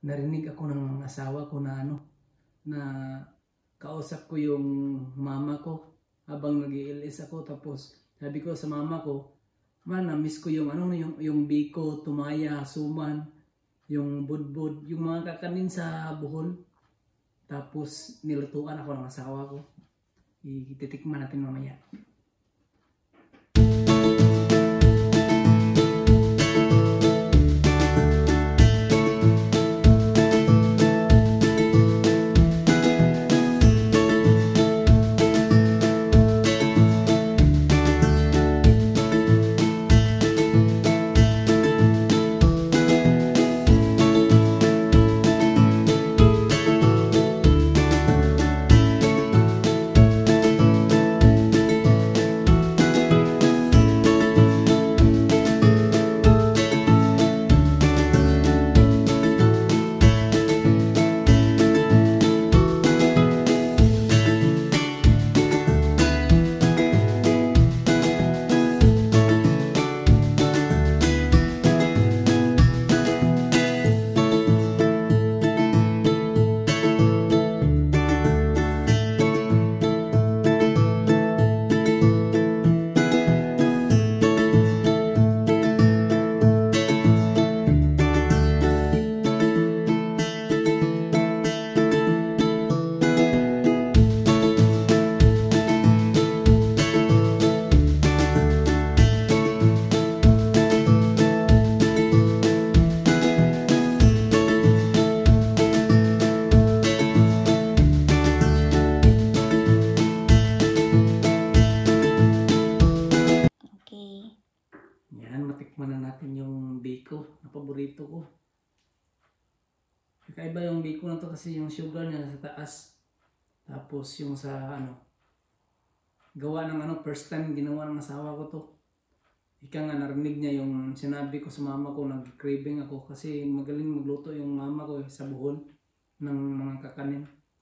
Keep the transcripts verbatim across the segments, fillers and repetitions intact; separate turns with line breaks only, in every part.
narinig ako ng asawa ko na ano, na kausap ko yung mama ko habang nag-i L S ako. Tapos sabi ko sa mama ko, man, na-miss ko yung ano, yung, yung biko, tumaya, suman, yung budbud, yung mga kakanin sa buhol. Tapos nilutuan ako ng asawa ko. Ititikman natin mamaya. Matikman na natin yung biko na paborito ko. Kakaiba yung biko na to kasi yung sugar niya sa taas. Tapos yung sa ano, gawa ng ano, first time ginawa ng asawa ko to. Ika nga narinig niya yung sinabi ko sa mama ko, nag-craving ako kasi magaling magluto yung mama ko eh, sa buhol ng mga kakanin.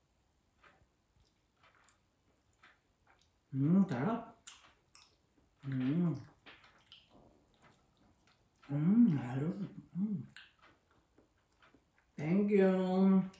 Mmm, sarap. Mmm. Mmm, lalo. Mm. Thank you.